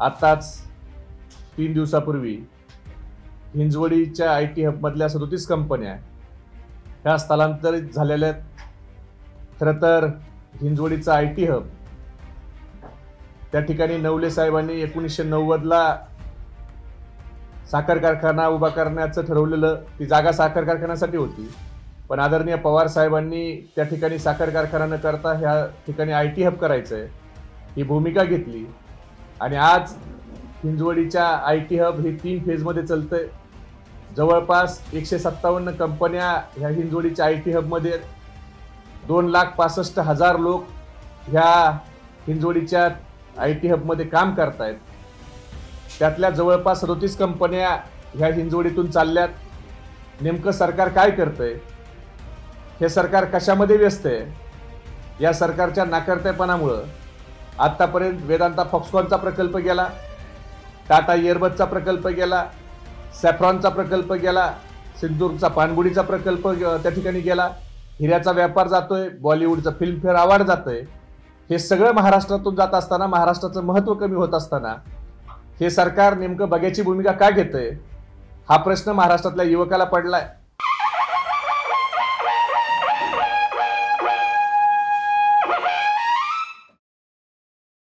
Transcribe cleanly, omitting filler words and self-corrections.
आताच 3 दिवसापूर्वी हिंजवडीच्या IT हबमधल्या 37 कंपन्या ह्या स्थलांतरित झालेल्या आहेत. खरं तर हिंजवडीचा IT हब त्या ठिकाणी नवले साहेबांनी 1990ला साखर कारखाना उभा करण्याचं ठरवलेलं. ती जागा साखर कारखान्यासाठी होती, पण आदरणीय पवार साहेबांनी त्या ठिकाणी साखर कारखाना न करता ह्या ठिकाणी IT हब करायचंय ही भूमिका घेतली आणि आज हिंजवडीच्या IT हब हे 3 फेजमध्ये चालतंय. जवळपास 157 कंपन्या ह्या हिंजवडीच्या IT हबमध्ये 2,65,000 लोक ह्या हिंजवडीच्या IT हबमध्ये काम करतायत. त्यातल्या जवळपास 37 कंपन्या ह्या हिंजवडीतून चालल्यात. नेमकं सरकार काय करतंय? हे सरकार कशामध्ये व्यस्त आहे? या सरकारच्या नाकर्तेपणामुळं आतापर्यंत वेदांता फॉक्सकॉनचा प्रकल्प गेला, टाटा एअरबसचा प्रकल्प गेला, सॅफ्रॉनचा प्रकल्प गेला, सिंदूरचा पानबुडीचा प्रकल्प त्या ठिकाणी गेला, हिऱ्याचा व्यापार जातोय, बॉलिवूडचं फिल्मफेअर अवॉर्ड जातोय. हे सगळं महाराष्ट्रातून जात असताना, महाराष्ट्राचं महत्त्व कमी होत असताना हे सरकार नेमकं बघ्याची भूमिका का घेतंय? हा प्रश्न महाराष्ट्रातल्या युवकाला पडलाय.